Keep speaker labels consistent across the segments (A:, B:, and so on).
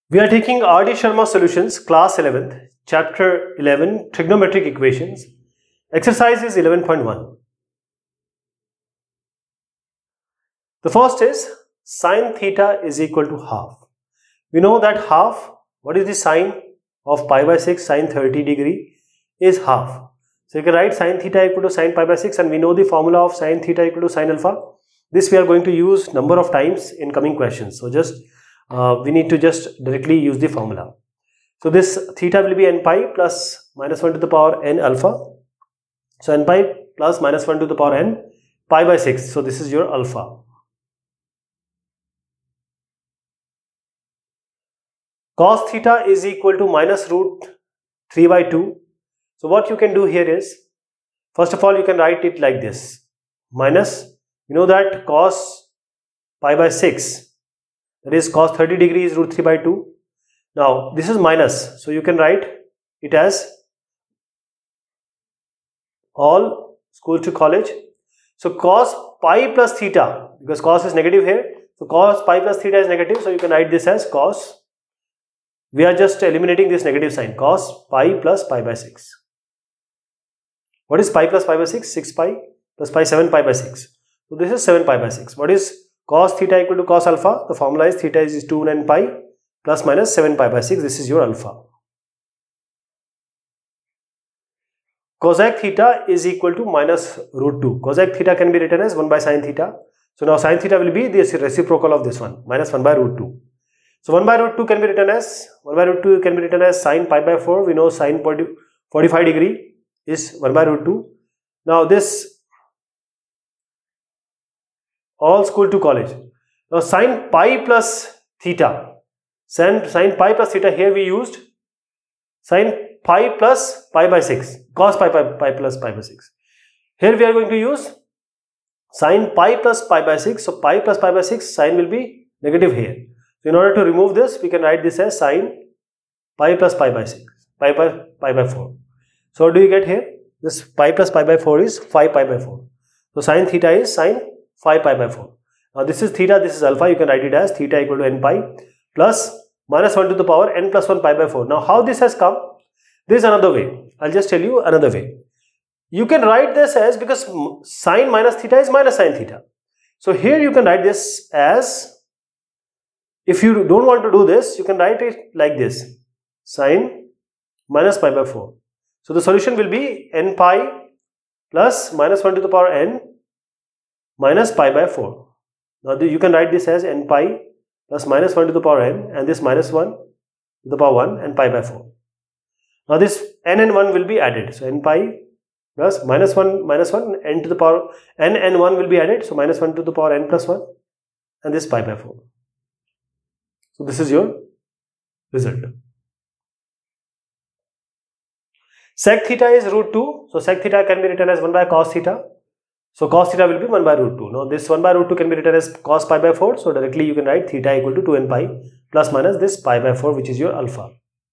A: We are taking R.D. Sharma Solutions, Class 11th, Chapter 11, Trigonometric Equations. Exercise is 11.1. The first is sine theta is equal to half. We know that half, what is the sine of pi by 6, sine 30 degree is half. So you can write sine theta equal to sine pi by 6, and we know the formula of sine theta equal to sine alpha. This we are going to use number of times in coming questions. So we need to just directly use the formula. So this theta will be n pi plus minus 1 to the power n alpha. So n pi plus minus 1 to the power n pi by 6. So this is your alpha. Cos theta is equal to minus root 3 by 2. So what you can do here is, first of all, you can write it like this. Minus, you know that cos pi by 6, that is cos 30 degrees root 3 by 2. Now this is minus, so you can write it as all schools to college. So cos pi plus theta, because cos is negative here, so cos pi plus theta is negative, so you can write this as cos. We are just eliminating this negative sign, cos pi plus pi by 6. What is pi plus pi by 6? 6 pi plus pi, 7 pi by 6. So this is 7 pi by 6. What is cos theta equal to cos alpha? The formula is theta is 2 9 pi plus minus 7 pi by 6. This is your alpha. Cosec theta is equal to minus root 2. Cosec theta can be written as 1 by sin theta. So now sin theta will be the reciprocal of this one, minus 1 by root 2. So 1 by root 2 can be written as sin pi by 4. We know sin 45 degree is 1 by root 2. Now this all school to college. Now sin pi plus theta. Sin pi plus theta, here we used sin pi plus pi by 6. Cos pi plus pi by 6. Here we are going to use sin pi plus pi by 6. So pi plus pi by 6, sin will be negative here. So in order to remove this, we can write this as sin pi plus pi by 6. Pi by 4. So what do you get here? This pi plus pi by 4 is 5 pi by 4. So sin theta is sin 5 pi by 4. Now this is theta, this is alpha. You can write it as theta equal to n pi plus minus 1 to the power n plus 1 pi by 4. Now how this has come? This is another way. I'll just tell you another way. You can write this as, because sin minus theta is minus sin theta. So here you can write this as, if you don't want to do this, you can write it like this. Sin minus pi by 4. So the solution will be n pi plus minus 1 to the power n minus pi by 4. Now you can write this as n pi plus minus 1 to the power n, and this minus 1 to the power 1 and pi by 4. Now this n and 1 will be added. So n pi plus minus 1 n to the power n and 1 will be added. So minus 1 to the power n plus 1 and this pi by 4. So this is your result. Sec theta is root 2. So sec theta can be written as 1 by cos theta. So cos theta will be 1 by root 2. Now this 1 by root 2 can be written as cos pi by 4. So directly you can write theta equal to 2n pi plus minus this pi by 4, which is your alpha.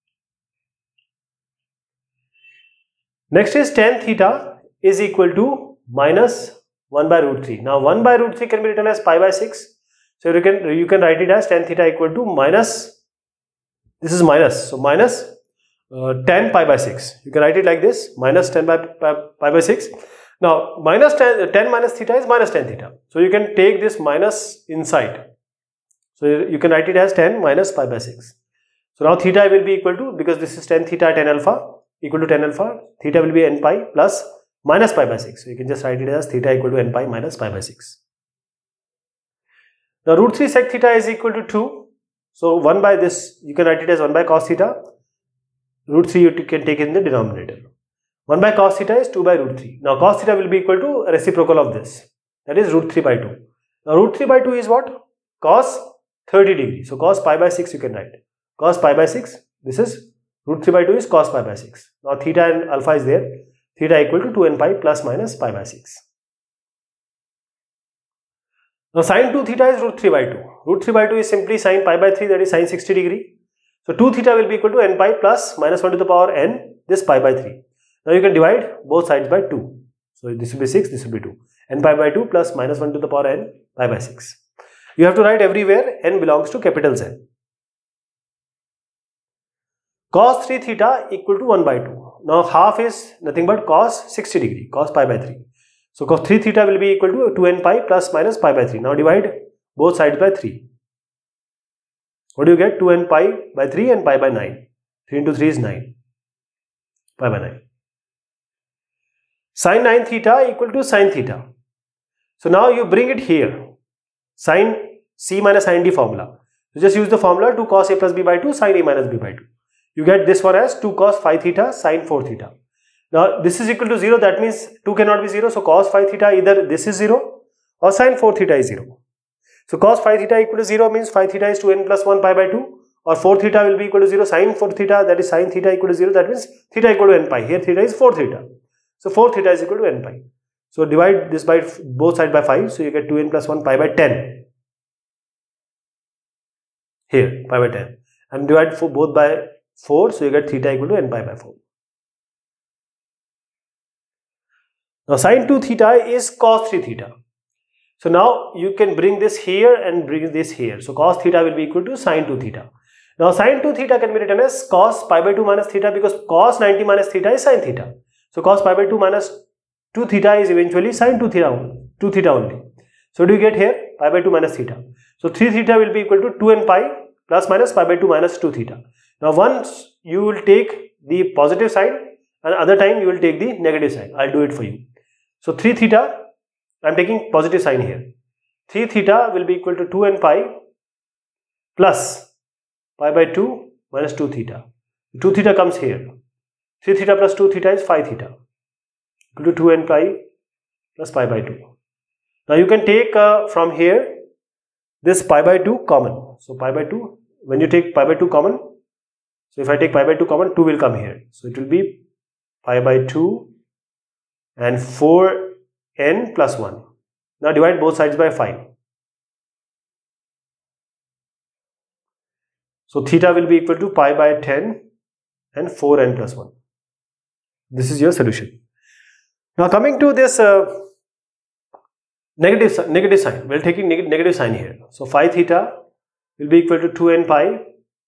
A: Next is tan theta is equal to minus 1 by root 3. Now 1 by root 3 can be written as pi by 6. So you can write it as tan theta equal to minus, this is minus, so minus 10 pi by 6. You can write it like this, minus 10 pi by 6. Now minus 10 minus theta is minus tan theta. So you can take this minus inside. So you can write it as 10 minus pi by 6. So now theta will be equal to, because this is tan theta tan alpha equal to tan alpha, theta will be n pi plus minus pi by 6. So you can just write it as theta equal to n pi minus pi by 6. Now root 3 sec theta is equal to 2. So 1 by this, you can write it as 1 by cos theta. Root 3 you can take in the denominator. 1 by cos theta is 2 by root 3. Now cos theta will be equal to a reciprocal of this. That is root 3 by 2. Now root 3 by 2 is what? Cos 30 degree. So cos pi by 6 you can write. Cos pi by 6. This is root 3 by 2 is cos pi by 6. Now theta and alpha is there. Theta equal to 2n pi plus minus pi by 6. Now sin 2 theta is root 3 by 2. Root 3 by 2 is simply sin pi by 3, that is sin 60 degree. So 2 theta will be equal to n pi plus minus 1 to the power n, this pi by 3. Now you can divide both sides by 2. So this will be 6, this will be 2. N pi by 2 plus minus 1 to the power n pi by 6. You have to write everywhere n belongs to capital Z. cos 3 theta equal to 1 by 2. Now half is nothing but cos 60 degree, cos pi by 3. So cos 3 theta will be equal to 2n pi plus minus pi by 3. Now divide both sides by 3. What do you get? 2n pi by 3 and pi by 9. 3 into 3 is 9. Pi by 9. Sin 9 theta equal to sin theta. So now you bring it here. Sin c minus sin d formula. You just use the formula 2 cos a plus b by 2 sin a minus b by 2. You get this one as 2 cos 5 theta sin 4 theta. Now this is equal to 0, that means 2 cannot be 0. So cos 5 theta, either this is 0 or sin 4 theta is 0. So cos 5 theta equal to 0 means 5 theta is 2n plus 1 pi by 2, or 4 theta will be equal to 0. Sin 4 theta, that is sin theta equal to 0, that means theta equal to n pi. Here theta is 4 theta. So 4 theta is equal to n pi. So divide this by both sides by 5. So you get 2n plus 1 pi by 10. Here pi by 10. And divide for both by 4. So you get theta equal to n pi by 4. Now sin 2 theta is cos 3 theta. So now you can bring this here and bring this here. So cos theta will be equal to sin 2 theta. Now sin 2 theta can be written as cos pi by 2 minus theta, because cos 90 minus theta is sin theta. So cos pi by 2 minus 2 theta is eventually sin 2 theta only. So what do you get here? Pi by 2 minus theta. So 3 theta will be equal to 2n pi plus minus pi by 2 minus 2 theta. Now once you will take the positive side and other time you will take the negative side. I'll do it for you. So 3 theta, I am taking positive sign here. 3 theta will be equal to 2n pi plus pi by 2 minus 2 theta. 2 theta comes here. 3 theta plus 2 theta is 5 theta. Equal to 2n pi plus pi by 2. Now you can take from here this pi by 2 common. So pi by 2, when you take pi by 2 common, so if I take pi by 2 common, 2 will come here. So it will be pi by 2 and 4n plus 1. Now divide both sides by 5. So theta will be equal to pi by 10 and 4n plus 1. This is your solution. Now coming to this negative sign, we are taking negative sign here. So phi theta will be equal to 2n pi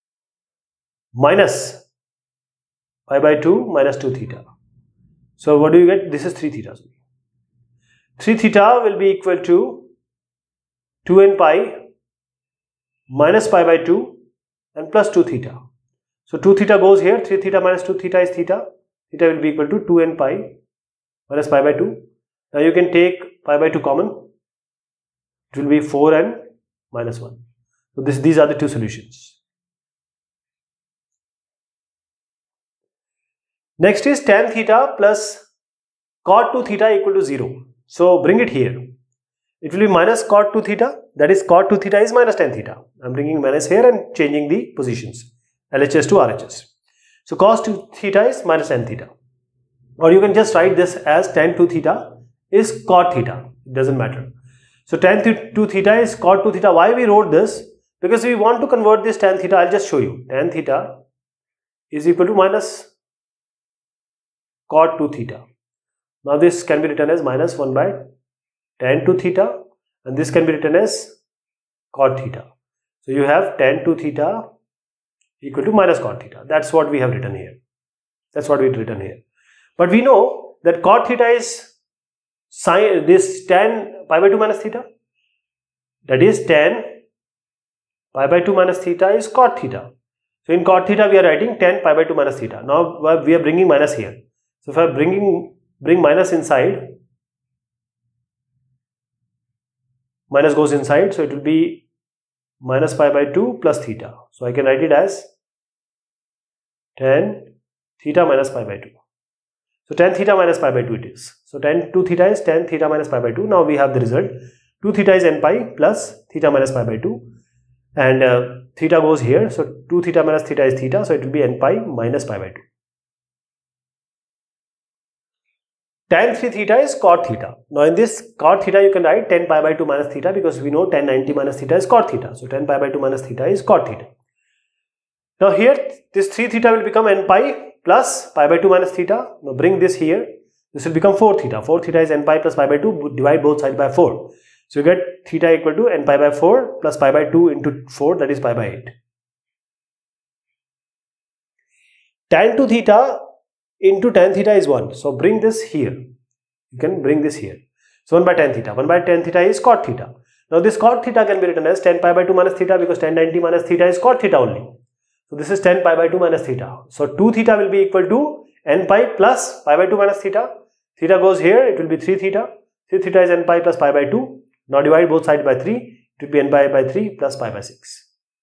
A: minus pi by 2 minus 2 theta. So what do you get? This is 3 theta. 3 theta will be equal to 2n pi minus pi by 2 and plus 2 theta. So 2 theta goes here, 3 theta minus 2 theta is theta. Theta will be equal to 2n pi minus pi by 2. Now you can take pi by 2 common. It will be 4n minus 1. So these are the two solutions. Next is tan theta plus cot 2 theta equal to 0. So bring it here. It will be minus cot 2 theta. That is cot 2 theta is minus tan theta. I am bringing minus here and changing the positions. LHS to RHS. So cos 2 theta is minus tan theta. Or you can just write this as tan 2 theta is cot theta. It doesn't matter. So tan 2 theta is cot 2 theta. Why we wrote this? Because we want to convert this tan theta. I'll just show you. Tan theta is equal to minus cot 2 theta. Now this can be written as minus 1 by tan 2 theta, and this can be written as cot theta. So you have tan 2 theta equal to minus cot theta. That's what we have written here. That's what we've written here. But we know that cot theta is sin this tan pi by 2 minus theta. That is tan pi by 2 minus theta is cot theta. So in cot theta we are writing tan pi by 2 minus theta. Now we are bringing minus here. So if I bring minus inside, minus goes inside, so it will be minus pi by 2 plus theta. So I can write it as tan theta minus pi by 2. So tan theta minus pi by 2 it is. So tan 2 theta is tan theta minus pi by 2. Now we have the result. 2 theta is n pi plus theta minus pi by 2. And theta goes here. So 2 theta minus theta is theta. So it will be n pi minus pi by 2. Tan 3 theta is cot theta. Now in this cot theta you can write tan pi by 2 minus theta, because we know tan 90 minus theta is cot theta. So tan pi by 2 minus theta is cot theta. Now here this 3 theta will become n pi plus pi by 2 minus theta. Now bring this here. This will become 4 theta. 4 theta is n pi plus pi by 2. Divide both sides by 4. So you get theta equal to n pi by 4 plus pi by 2 into 4, that is pi by 8. tan 2 theta into tan theta is 1. So bring this here. You can bring this here. So 1 by tan theta. 1 by tan theta is cot theta. Now this cot theta can be written as tan pi by 2 minus theta, because tan 90 minus theta is cot theta only. So this is tan pi by 2 minus theta. So 2 theta will be equal to n pi plus pi by 2 minus theta. Theta goes here, it will be 3 theta. 3 theta is n pi plus pi by 2. Now divide both sides by 3. It will be n pi by 3 plus pi by 6.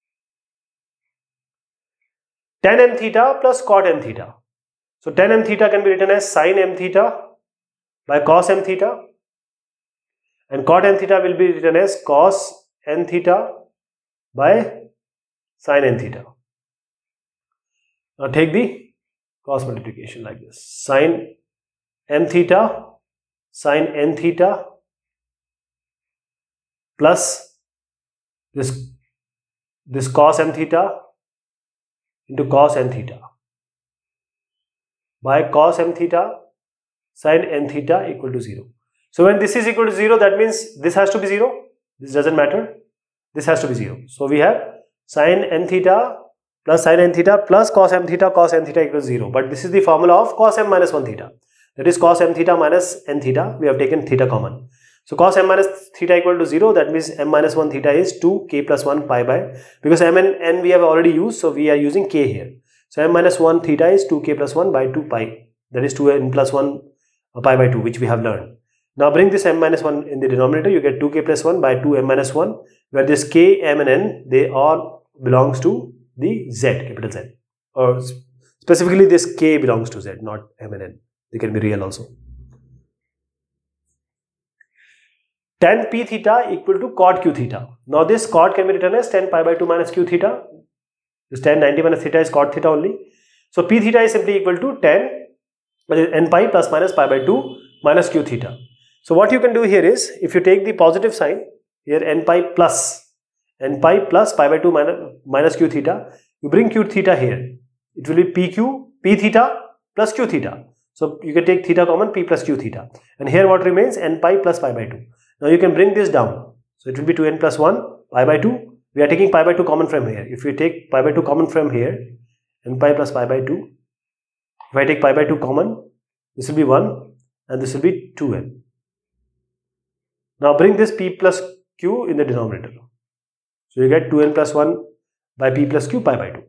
A: Tan m theta plus cot m theta. So tan m theta can be written as sin m theta by cos m theta. And cot n theta will be written as cos n theta by sin n theta. Now take the cross multiplication like this. Sin m theta, sin n theta plus this cos m theta into cos n theta by cos m theta sin n theta equal to 0. So when this is equal to 0, that means this has to be 0. This doesn't matter. This has to be 0. So we have sin n theta plus sin n theta plus cos n theta equals 0. But this is the formula of cos m minus 1 theta. That is cos m theta minus n theta. We have taken theta common. So cos m minus theta equal to 0. That means m minus 1 theta is 2k plus 1 pi by. Because m and n we have already used. So we are using k here. So m minus 1 theta is 2k plus 1 by 2 pi. That is 2n plus 1 pi by 2, which we have learned. Now bring this m minus 1 in the denominator. You get 2k plus 1 by 2 m minus 1. Where this k, m and n, they all belongs to the z, capital Z. Or specifically this k belongs to z, not m and n. They can be real also. Tan p theta equal to cot q theta. Now this cot can be written as tan pi by 2 minus q theta. This tan 90 minus theta is cot theta only. So p theta is simply equal to tan n pi plus minus pi by 2 minus q theta. So what you can do here is, if you take the positive sign, here n pi plus pi by 2 minus q theta, you bring q theta here. It will be p theta plus q theta. So you can take theta common, p plus q theta. And here what remains? N pi plus pi by 2. Now you can bring this down. So it will be 2n plus 1 pi by 2. We are taking pi by 2 common from here. If you take pi by 2 common from here, n pi plus pi by 2. If I take pi by 2 common, this will be 1 and this will be 2n. Now bring this p plus q in the denominator. So you get 2n plus 1 by p plus q pi by 2.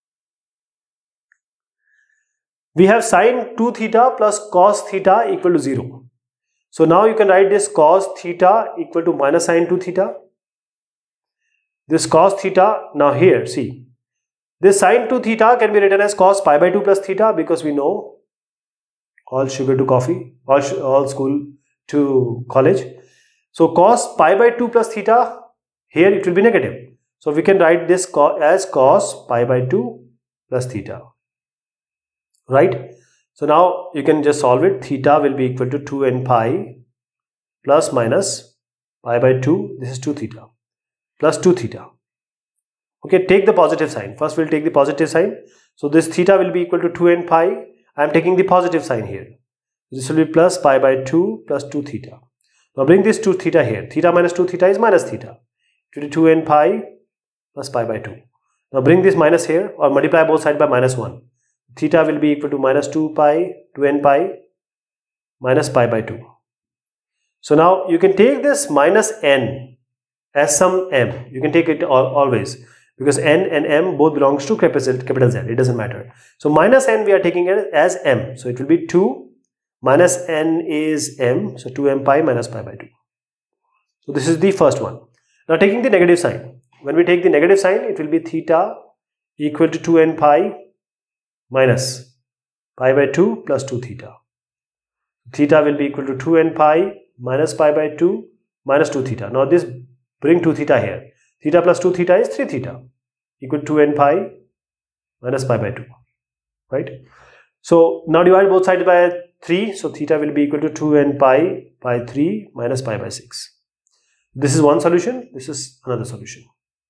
A: We have sin 2 theta plus cos theta equal to 0. So now you can write this cos theta equal to minus sin 2 theta. This cos theta, now here see, this sin 2 theta can be written as cos pi by 2 plus theta, because we know all sugar to coffee, all school to college. So cos pi by 2 plus theta, here it will be negative. So we can write this as cos pi by 2 plus theta. Right? So now you can just solve it. Theta will be equal to 2n pi plus minus pi by 2. This is 2 theta plus 2 theta. Okay, take the positive sign. First we'll take the positive sign. So this theta will be equal to 2n pi. I am taking the positive sign here. This will be plus pi by 2 plus 2 theta. Now bring this 2 theta here. Theta minus 2 theta is minus theta. It will be 2n pi plus pi by 2. Now bring this minus here, or multiply both sides by minus 1. Theta will be equal to minus 2 pi, 2n pi minus pi by 2. So now you can take this minus n as some m. You can take it always, because n and m both belongs to capital Z. It doesn't matter. So minus n we are taking it as m. So it will be 2 minus n is m. So 2m pi minus pi by 2. So this is the first one. Now taking the negative sign. When we take the negative sign, it will be theta equal to 2n pi minus pi by 2 plus 2 theta. Theta will be equal to 2n pi minus pi by 2 minus 2 theta. Now this bring 2 theta here. Theta plus 2 theta is 3 theta equal to 2n pi minus pi by 2. Right? So now divide both sides by 3. So theta will be equal to 2n pi by 3 minus pi by 6. This is one solution. This is another solution.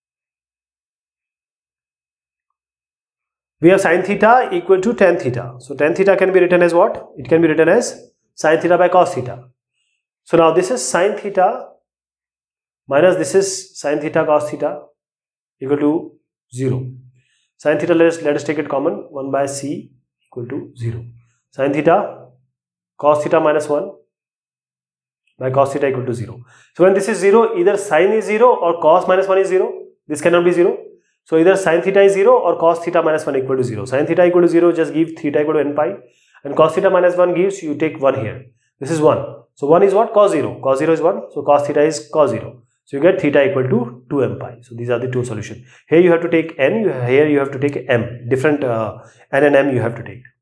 A: We have sin theta equal to tan theta. So tan theta can be written as what? It can be written as sin theta by cos theta. So now this is sin theta minus this is sin theta cos theta equal to 0. Sin theta, let us take it common, 1 by c equal to 0. Sin theta, cos theta minus 1 by cos theta equal to 0. So when this is 0, either sin is 0 or cos minus 1 is 0. This cannot be 0. So either sin theta is 0 or cos theta minus 1 equal to 0. Sin theta equal to 0, just give theta equal to n pi. And cos theta minus 1 gives, you take 1 here. This is 1. So 1 is what? Cos 0. Cos 0 is 1. So cos theta is cos 0. So you get theta equal to 2m pi. So these are the two solutions. Here you have to take n, here you have to take m. Different n and m you have to take.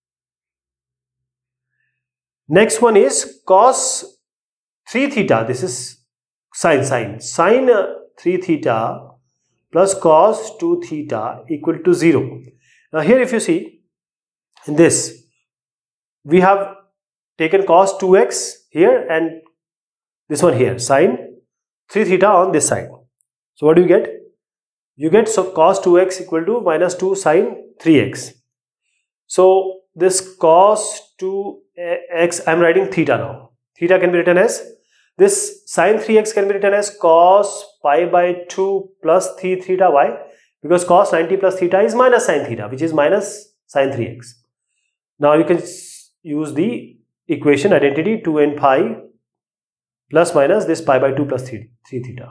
A: Next one is cos 3 theta. This is sin. Sin 3 theta plus cos 2 theta equal to 0. Now here if you see, in this, we have taken cos 2x here and this one here, sin 3 theta on this side. So what do you get? You get cos 2x equal to minus 2 sin 3x. So this cos 2x, I am writing theta now. Theta can be written as, this sin 3x can be written as cos pi by 2 plus 3 theta. Why? Because cos 90 plus theta is minus sin theta, which is minus sin 3x. Now you can use the equation identity 2n pi plus minus this pi by 2 plus 3 theta.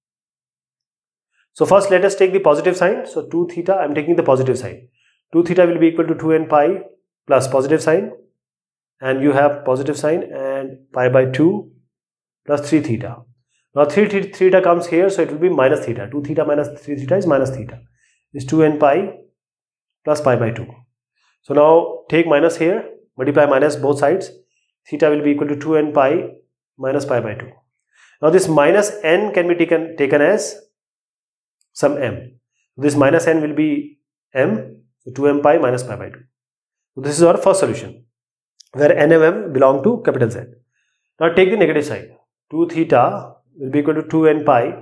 A: So first let us take the positive sign. So 2 theta, I am taking the positive sign. 2 theta will be equal to 2n pi plus positive sign, and you have positive sign and pi by 2 plus 3 theta. Now 3 theta comes here, so it will be minus theta. 2 theta minus 3 theta is minus theta. Is 2n pi plus pi by 2. So now take minus here, multiply minus both sides. Theta will be equal to 2n pi minus pi by 2. Now this minus n can be taken as some m. This minus n will be m, so 2m pi minus pi by 2. So this is our first solution, where n and m belong to capital Z. Now take the negative side. 2 theta will be equal to 2n pi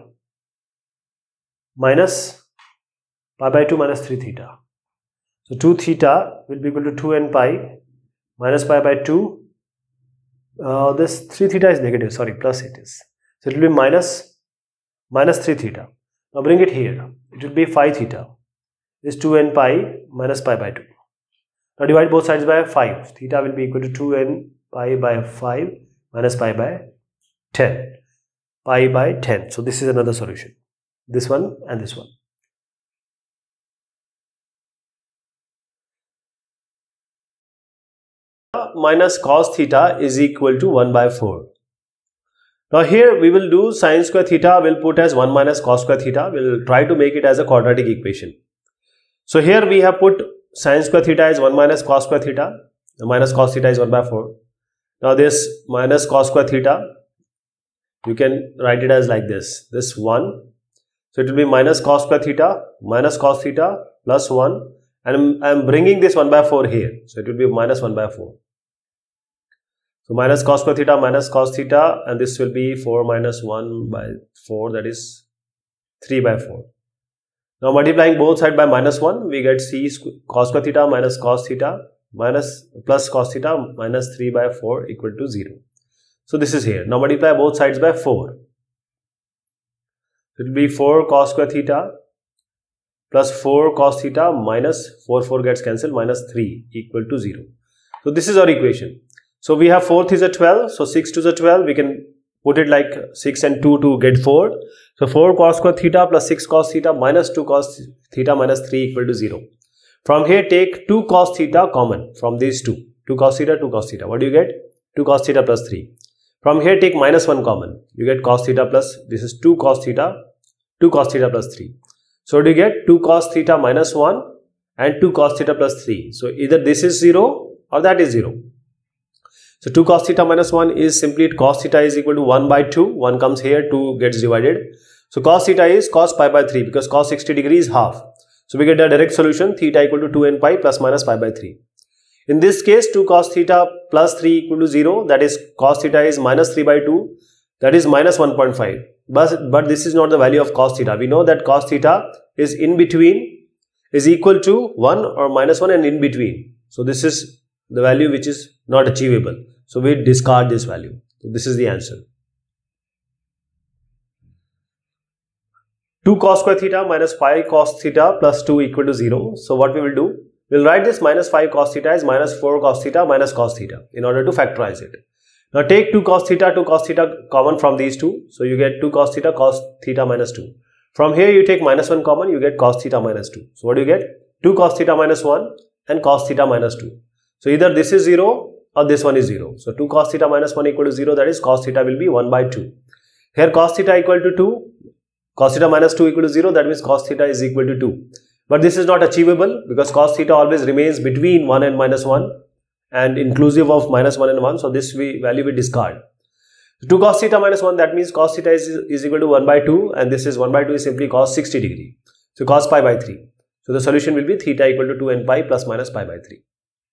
A: minus pi by 2 minus 3 theta. So 2 theta will be equal to 2n pi minus pi by 2. This 3 theta is negative, sorry, plus it is. So it will be minus 3 theta. Now bring it here. It will be 5 theta. This 2n pi minus pi by 2. Now divide both sides by 5. Theta will be equal to 2n pi by 5 minus pi by 10. Pi by 10. So this is another solution. This one and this one. Minus cos theta is equal to 1 by 4. Now here we will do sin square theta, we'll put as 1 minus cos square theta. We'll try to make it as a quadratic equation. So here we have put sin square theta is 1 minus cos square theta. The minus cos theta is 1 by 4. Now this minus cos square theta, you can write it as like this. This 1. So it will be minus cos square theta plus 1. And I am bringing this 1 by 4 here. So it will be minus 1 by 4. So minus cos square theta minus cos theta, and this will be 4 minus 1 by 4, that is 3 by 4. Now multiplying both sides by minus 1, we get c cos square theta minus cos theta minus plus cos theta minus 3 by 4 equal to 0. So this is here. Now multiply both sides by 4. It will be 4 cos square theta plus 4 cos theta minus 4 gets cancelled minus 3 equal to 0. So this is our equation. So we have 4th is a 12. So 6 to the 12. We can put it like 6 and 2 to get 4. So 4 cos square theta plus 6 cos theta minus 2 cos theta minus 3 equal to 0. From here take 2 cos theta common from these two. 2 cos theta, 2 cos theta. What do you get? 2 cos theta plus 3. From here take minus 1 common. You get cos theta plus, this is 2 cos theta plus 3. So do you get 2 cos theta minus 1 and 2 cos theta plus 3. So either this is 0 or that is 0. So 2 cos theta minus 1 is simply cos theta is equal to 1 by 2. 1 comes here, 2 gets divided. So cos theta is cos pi by 3 because cos 60 degrees is half. So we get a direct solution, theta equal to 2n pi plus minus pi by 3. In this case 2 cos theta plus 3 equal to 0, that is cos theta is minus 3 by 2, that is minus 1.5. But this is not the value of cos theta. We know that cos theta is in between, is equal to 1 or minus 1 and in between. So this is the value which is not achievable. So we discard this value. So this is the answer. 2 cos square theta minus 5 cos theta plus 2 equal to 0. So what we will do? We'll write this minus 5 cos theta as minus 4 cos theta minus cos theta in order to factorize it. Now take 2 cos theta common from these two. So you get 2 cos theta minus 2. From here you take minus 1 common, you get cos theta minus 2. So what do you get? 2 cos theta minus 1 and cos theta minus 2. So either this is 0 or this one is 0. So 2 cos theta minus 1 equal to 0, that is cos theta will be 1 by 2. Here cos theta equal to 2, cos theta minus 2 equal to 0, that means cos theta is equal to 2. But this is not achievable because cos theta always remains between 1 and minus 1 and inclusive of minus 1 and 1. So this value we discard. 2 cos theta minus 1, that means cos theta is equal to 1 by 2 and this is 1 by 2 is simply cos 60 degree. So cos pi by 3. So the solution will be theta equal to 2 n pi plus minus pi by 3.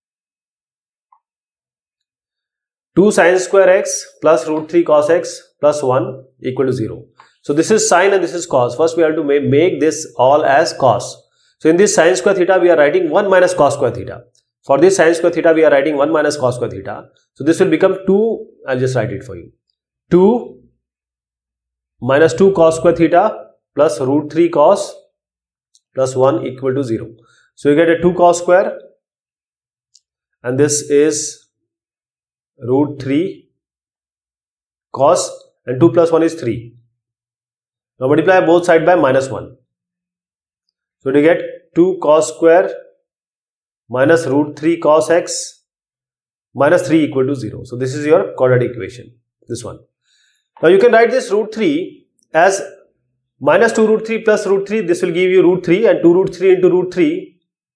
A: 2 sin square x plus root 3 cos x plus 1 equal to 0. So this is sin and this is cos. First we have to make this all as cos. So in this sin square theta we are writing 1 minus cos square theta. For this sin square theta we are writing 1 minus cos square theta. So this will become 2, I'll just write it for you. 2 minus 2 cos square theta plus root 3 cos plus 1 equal to 0. So you get a 2 cos square and this is root 3 cos and 2 plus 1 is 3. Now multiply both sides by minus 1. So you get 2 cos square minus root 3 cos x minus 3 equal to 0. So this is your quadratic equation, this one. Now you can write this root 3 as minus 2 root 3 plus root 3. This will give you root 3 and 2 root 3 into root 3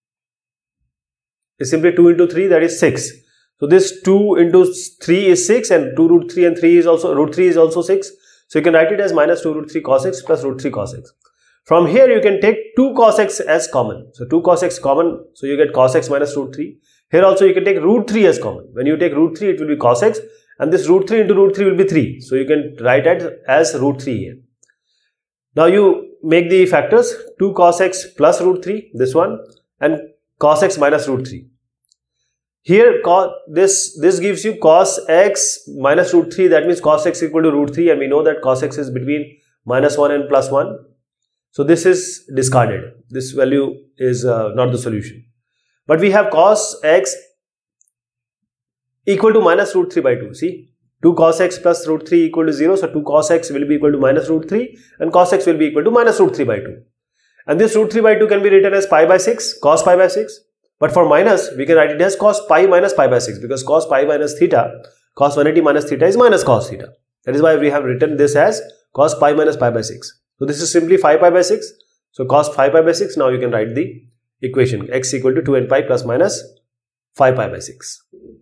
A: is simply 2 into 3, that is 6. So this 2 into 3 is 6 and 2 root 3 and 3 is also, root 3 is also 6. So you can write it as minus 2 root 3 cos x plus root 3 cos x. From here you can take 2 cos x as common. So 2 cos x common, so you get cos x minus root 3. Here also you can take root 3 as common. When you take root 3 it will be cos x and this root 3 into root 3 will be 3. So you can write it as root 3 here. Now you make the factors 2 cos x plus root 3, this one, and cos x minus root 3. Here this gives you cos x minus root 3, that means cos x equal to root 3 and we know that cos x is between minus 1 and plus 1. So this is discarded. This value is not the solution. But we have cos x equal to minus root 3 by 2. See, 2 cos x plus root 3 equal to 0. So 2 cos x will be equal to minus root 3 and cos x will be equal to minus root 3 by 2. And this root 3 by 2 can be written as pi by 6, cos pi by 6. But for minus, we can write it as cos pi minus pi by 6 because cos pi minus theta, cos 180 minus theta is minus cos theta. That is why we have written this as cos pi minus pi by 6. So this is simply 5 pi by 6. So cos 5 pi by 6, now you can write the equation x equal to 2 n pi plus minus 5 pi by 6.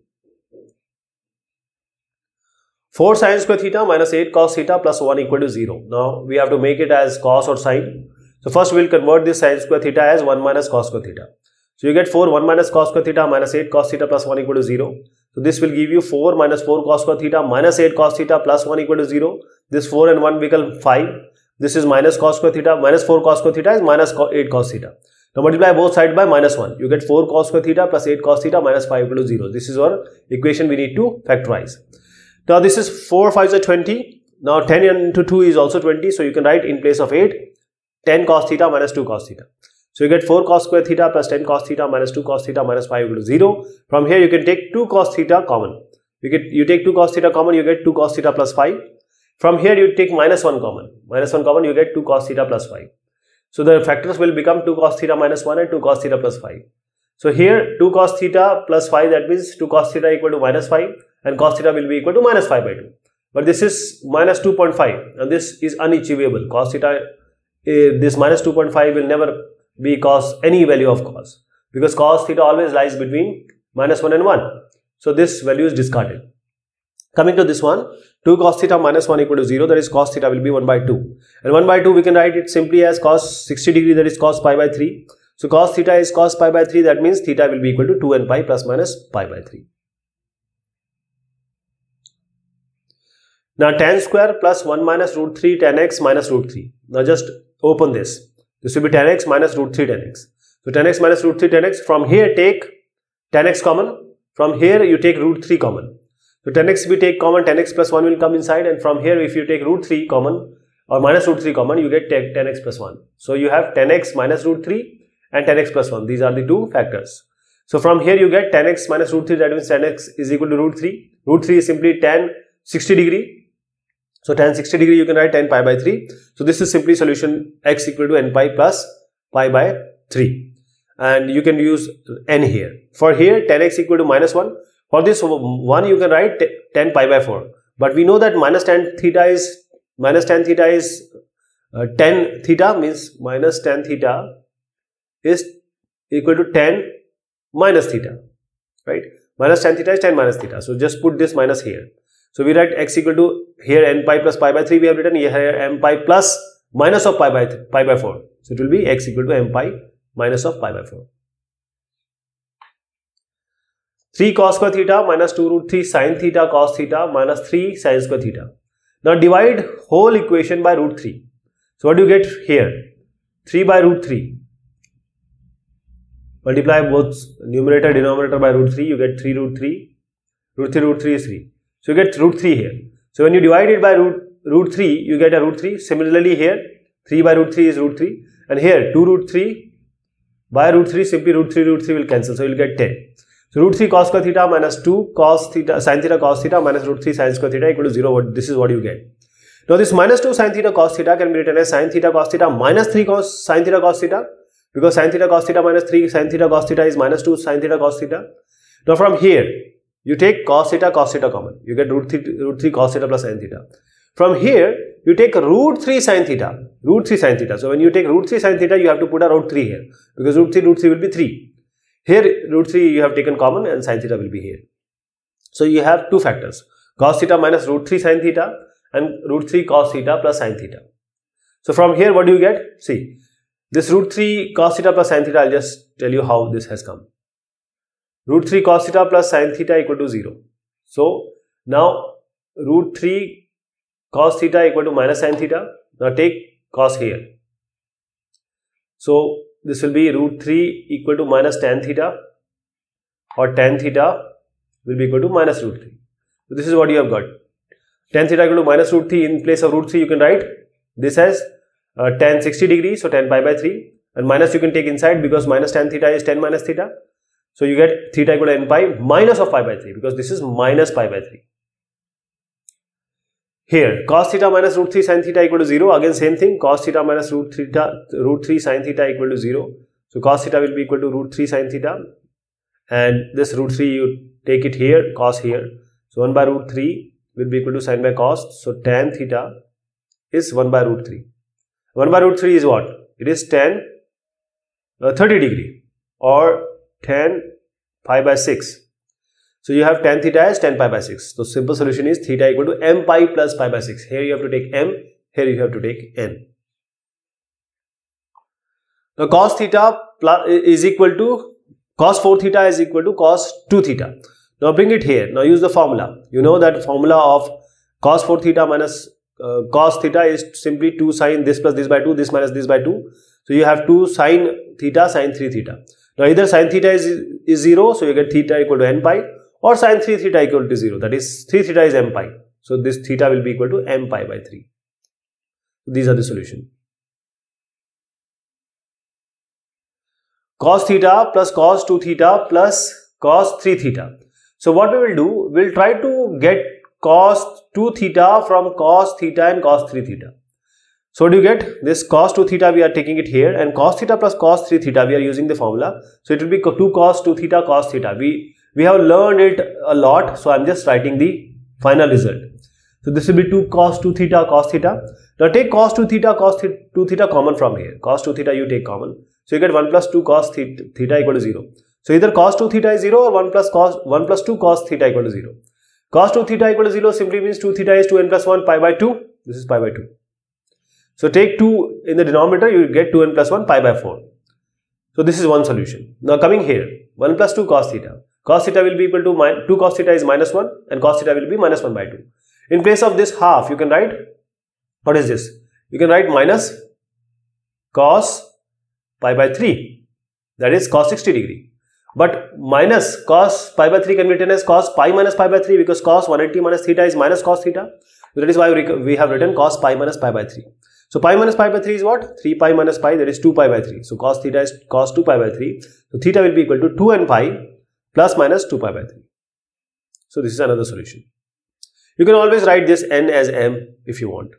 A: 4 sin square theta minus 8 cos theta plus 1 equal to 0. Now we have to make it as cos or sin. So first we will convert this sin square theta as 1 minus cos square theta. So you get 4 1 minus cos square theta minus 8 cos theta plus 1 equal to 0. So this will give you 4 minus 4 cos square theta minus 8 cos theta plus 1 equal to 0. This 4 and 1 become 5. This is minus cos square theta, minus 4 cos square theta is minus 8 cos theta. Now multiply both sides by minus 1. You get 4 cos square theta plus 8 cos theta minus 5 equal to 0. This is our equation we need to factorize. Now this is 4 5s are 20. Now 10 into 2 is also 20. So you can write in place of 8, 10 cos theta minus 2 cos theta. So you get 4 cos square theta plus 10 cos theta minus 2 cos theta minus 5 equal to 0. From here you can take 2 cos theta common. You take 2 cos theta common, you get 2 cos theta plus 5. From here you take minus 1 common. Minus 1 common, you get 2 cos theta plus 5. So the factors will become 2 cos theta minus 1 and 2 cos theta plus 5. So here 2 cos theta plus 5, that means 2 cos theta equal to minus 5 and cos theta will be equal to minus 5 by 2. But this is minus 2.5 and this is unachievable. Cos theta, this minus 2.5 will never be cos any value of cos because cos theta always lies between minus 1 and 1. So this value is discarded. Coming to this one, 2 cos theta minus 1 equal to 0, that is cos theta will be 1 by 2. And 1 by 2 we can write it simply as cos 60 degree, that is cos pi by 3. So cos theta is cos pi by 3, that means theta will be equal to 2 n pi plus minus pi by 3. Now tan square plus 1 minus root 3 tan x minus root 3. Now just open this. This will be tan x minus root 3 tan x. So tan x minus root 3 tan x. From here take tan x common. From here you take root 3 common. So tan x we take common, tan x plus 1 will come inside, and from here if you take root 3 common or minus root 3 common, you get tan x plus 1. So you have tan x minus root 3 and tan x plus 1. These are the two factors. So from here you get tan x minus root 3, that means tan x is equal to root 3. Root 3 is simply tan 60 degree. So tan 60 degree you can write tan pi by 3. So this is simply solution x equal to n pi plus pi by 3. And you can use n here. For here tan x equal to minus 1. For this 1 you can write tan pi by 4. But we know that minus tan theta is tan theta means minus tan theta is equal to tan minus theta, right? Minus tan theta is tan minus theta. So just put this minus here. So we write x equal to here n pi plus pi by 3 we have written, here m pi plus minus of pi by 4. So it will be x equal to m pi minus of pi by 4. 3 cos square theta minus 2 root 3 sin theta cos theta minus 3 sin square theta. Now divide whole equation by root 3. So what do you get here? 3 by root 3. Multiply both numerator denominator by root 3, you get 3 root 3. Root 3 is 3. So you get root 3 here. So when you divide it by root 3, you get a root 3. Similarly here, 3 by root 3 is root 3. And here 2 root 3 by root 3, simply root 3 will cancel. So you will get 10. So root 3 cos square theta minus 2 cos theta sin theta cos theta minus root 3 sin square theta equal to 0. This is what you get. Now this minus 2 sin theta cos theta can be written as sin theta cos theta minus 3 cos sin theta cos theta, because sin theta cos theta minus 3 sin theta cos theta is minus 2 sin theta cos theta. Now from here you take cos theta common, you get root 3 cos theta plus sin theta. From here you take root 3 sin theta, So when you take root 3 sin theta, you have to put a root 3 here, because root 3 will be 3. Here root 3 you have taken common and sin theta will be here. So you have two factors, cos theta minus root 3 sin theta and root 3 cos theta plus sin theta. So from here what do you get? See, this root 3 cos theta plus sin theta, I'll just tell you how this has come. Root 3 cos theta plus sin theta equal to 0. So now root 3 cos theta equal to minus sin theta. Now take cos here. So this will be root 3 equal to minus tan theta, or tan theta will be equal to minus root 3. So this is what you have got. Tan theta equal to minus root 3, in place of root 3 you can write this as tan 60 degree, so tan pi by 3, and minus you can take inside because minus tan theta is tan minus theta. So you get theta equal to n pi minus of pi by 3, because this is minus pi by 3. Here cos theta minus root 3 sin theta equal to 0, again same thing, cos theta minus root 3 sin theta equal to 0. So cos theta will be equal to root 3 sin theta, and this root 3 you take it here, cos here. So 1 by root 3 will be equal to sin by cos. So tan theta is 1 by root 3. 1 by root 3 is what? It is tan 30 degree or tan pi by 6. So you have tan theta as tan pi by 6. So simple solution is theta equal to m pi plus pi by 6. Here you have to take m, here you have to take n. Now cos theta is equal to cos 4 theta is equal to cos 2 theta. Now bring it here. Now use the formula. You know that formula of cos 4 theta minus cos theta is simply 2 sin this plus this by 2, this minus this by 2. So you have 2 sin theta sin 3 theta. Now either sin theta is 0, so you get theta equal to n pi, or sin 3 theta equal to 0, that is 3 theta is m pi. So this theta will be equal to m pi by 3. These are the solution. Cos theta plus cos 2 theta plus cos 3 theta. So what we will do, we will try to get cos 2 theta from cos theta and cos 3 theta. So what do you get? This cos 2 theta we are taking it here, and cos theta plus cos 3 theta we are using the formula. So it will be 2 cos 2 theta cos theta. We have learned it a lot, so I am just writing the final result. So this will be 2 cos 2 theta cos theta. Now take cos 2 theta cos 2 theta common from here. Cos 2 theta you take common. So you get 1 plus 2 cos theta equal to 0. So either cos 2 theta is 0 or 1 plus 2 cos theta equal to 0. Cos 2 theta equal to 0 simply means 2 theta is 2n plus 1 pi by 2. This is pi by 2. So take 2 in the denominator, you get 2n plus 1 pi by 4. So this is one solution. Now coming here, 1 plus 2 cos theta. Cos theta will be equal to 2 cos theta is minus 1 and cos theta will be minus 1 by 2. In place of this half, you can write, what is this? You can write minus cos pi by 3, that is cos 60 degree. But minus cos pi by 3 can be written as cos pi minus pi by 3, because cos 180 minus theta is minus cos theta. So that is why we have written cos pi minus pi by 3. So pi minus pi by 3 is what? 3 pi minus pi, that is 2 pi by 3. So cos theta is cos 2 pi by 3. So theta will be equal to 2n pi plus minus 2 pi by 3. So this is another solution. You can always write this n as m if you want.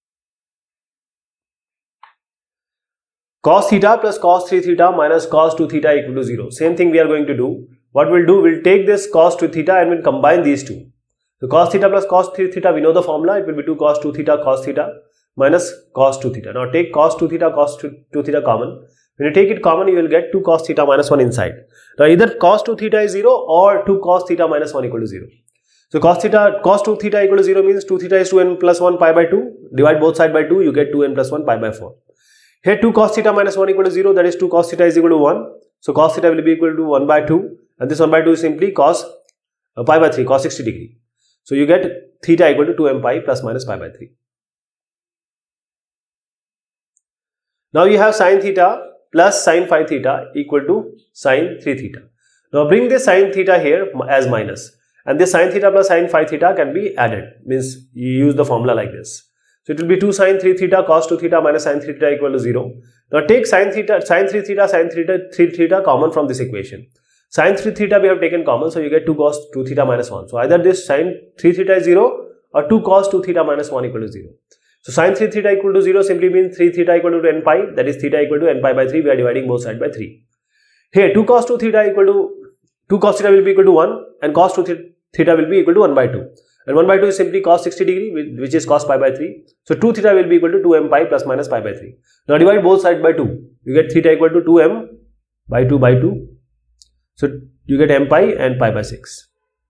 A: Cos theta plus cos 3 theta minus cos 2 theta equal to 0. Same thing we are going to do. What we'll do, we'll take this cos 2 theta and we'll combine these two. So cos theta plus cos 3 theta, we know the formula. It will be 2 cos 2 theta cos theta minus cos 2 theta. Now take cos 2 theta cos 2 theta common. When you take it common, you will get 2 cos theta minus 1 inside. Now either cos 2 theta is 0 or 2 cos theta minus 1 equal to 0. So cos 2 theta equal to 0 means 2 theta is 2n plus 1 pi by 2. Divide both sides by 2, you get 2n plus 1 pi by 4. Here 2 cos theta minus 1 equal to 0, that is 2 cos theta is equal to 1. So cos theta will be equal to 1 by 2, and this 1 by 2 is simply cos pi by 3, cos 60 degree. So you get theta equal to 2m pi plus minus pi by 3. Now you have sin theta plus sin phi theta equal to sin 3 theta. Now bring this sin theta here as minus, and this sin theta plus sin phi theta can be added, means you use the formula like this. So it will be 2 sin 3 theta cos 2 theta minus sin 3 theta equal to 0. Now take sin 3 theta, sin 3 theta common from this equation. Sin 3 theta we have taken common, so you get 2 cos 2 theta minus 1. So either this sin 3 theta is 0 or 2 cos 2 theta minus 1 equal to 0. So sin 3 theta equal to 0 simply means 3 theta equal to n pi, that is theta equal to n pi by 3. We are dividing both sides by 3. Here 2 cos 2 theta equal to 2 cos theta will be equal to 1 and cos 2 theta will be equal to 1 by 2. And 1 by 2 is simply cos 60 degree, which is cos pi by 3. So 2 theta will be equal to 2m pi plus minus pi by 3. Now divide both sides by 2. You get theta equal to 2m by 2 by 2. So you get m pi and pi by 6.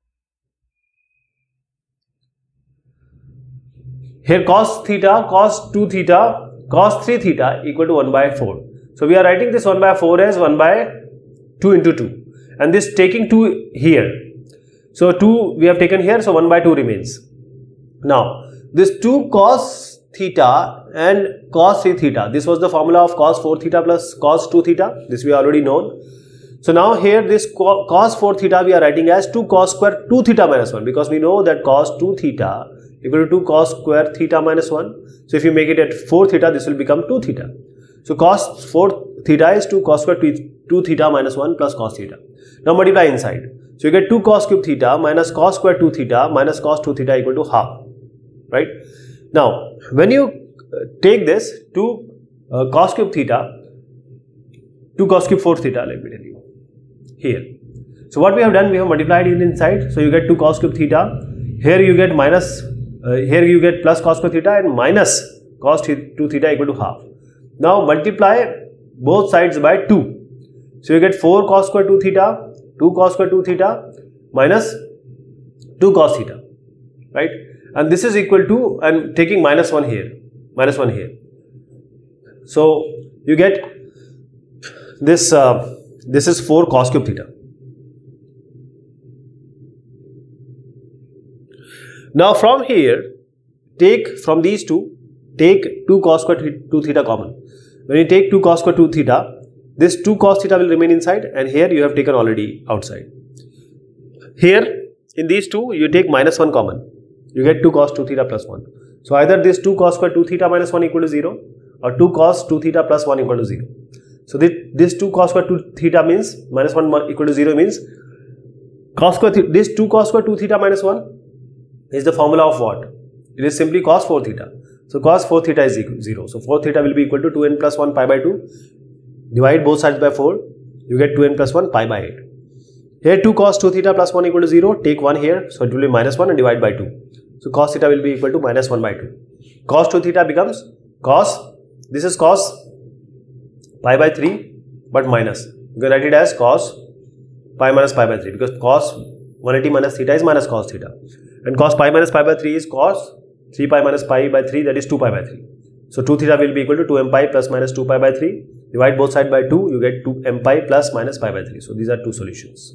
A: Here cos theta, cos 2 theta, cos 3 theta equal to 1 by 4. So we are writing this 1 by 4 as 1 by 2 into 2. And this taking 2 here. So 2 we have taken here, so 1 by 2 remains. Now this 2 cos theta and cos 3 theta, this was the formula of cos 4 theta plus cos 2 theta, this we already known. So now here this cos 4 theta we are writing as 2 cos square 2 theta minus 1, because we know that cos 2 theta equal to 2 cos square theta minus 1. So if you make it at 4 theta, this will become 2 theta. So cos 4 theta is 2 cos square 2 theta minus 1 plus cos theta. Now multiply inside. So you get 2 cos cube theta minus cos square 2 theta minus cos 2 theta equal to half, right? Now when you take this 2 cos cube theta, 2 cos cube 4 theta, let me tell you here. So what we have done, we have multiplied it inside. So you get 2 cos cube theta. Here you get minus, here you get plus cos square theta and minus cos 2 theta equal to half. Now multiply both sides by 2. So you get 4 cos square 2 theta, 2 cos square 2 theta minus 2 cos theta, right? And this is equal to, and taking minus 1 here, minus 1 here. So you get this, this is 4 cos cube theta. Now from here, take from these two, take 2 cos square 2 theta common. When you take 2 cos square 2 theta, this 2 cos theta will remain inside, and here you have taken already outside. Here in these two, you take minus 1 common. You get 2 cos 2 theta plus 1. So either this 2 cos square 2 theta minus 1 equal to 0 or 2 cos 2 theta plus 1 equal to 0. So this 2 cos square 2 theta means minus 1 equal to 0 means cos square this 2 cos square 2 theta minus 1 is the formula of what? It is simply cos 4 theta. So cos 4 theta is equal to 0. So 4 theta will be equal to 2n plus 1 pi by 2. Divide both sides by 4. You get 2n plus 1 pi by 8. Here 2 cos 2 theta plus 1 equal to 0. Take 1 here. So it will be minus 1 and divide by 2. So cos theta will be equal to minus 1 by 2. Cos 2 theta becomes cos, this is cos pi by 3 but minus. You can write it as cos pi minus pi by 3, because cos 180 minus theta is minus cos theta. And cos pi minus pi by 3 is cos 3 pi minus pi by 3, that is 2 pi by 3. So 2 theta will be equal to 2m pi plus minus 2 pi by 3. Divide both sides by 2, you get 2m pi plus minus pi by 3. So these are two solutions.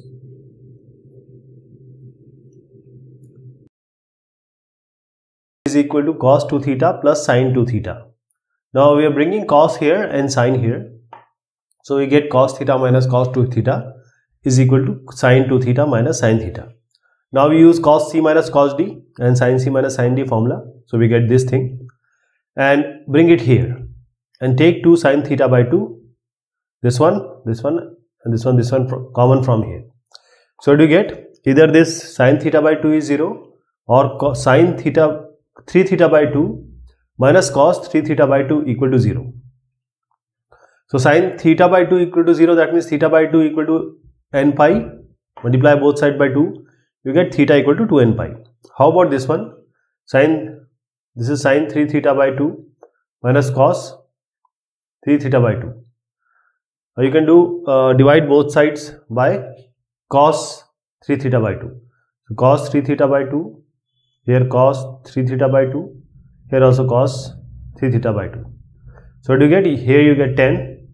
A: Is equal to cos 2 theta plus sin 2 theta. Now we are bringing cos here and sin here. So we get cos theta minus cos 2 theta is equal to sin 2 theta minus sin theta. Now we use cos c minus cos d and sin c minus sin d formula. So we get this thing. and bring it here and take 2 sine theta by 2. This one, and this one common from here. So what do you get? Either this sine theta by 2 is 0 or sine theta 3 theta by 2 minus cos 3 theta by 2 equal to 0. So sine theta by 2 equal to 0, that means theta by 2 equal to n pi. Multiply both sides by 2, you get theta equal to 2n pi. How about this one? This is sine 3 theta by 2 minus cos 3 theta by 2. Now you can do divide both sides by cos 3 theta by 2. So cos 3 theta by 2, here cos 3 theta by 2, here also cos 3 theta by 2. So what do you get? Here you get 10,